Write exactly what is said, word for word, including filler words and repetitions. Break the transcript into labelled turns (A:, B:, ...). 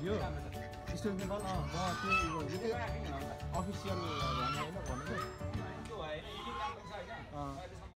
A: यो स्टेट नेपाल अँ म त्यो अफिसियल होइन भनेको
B: त्यो होइन, यो काम छ होइन?
A: अँ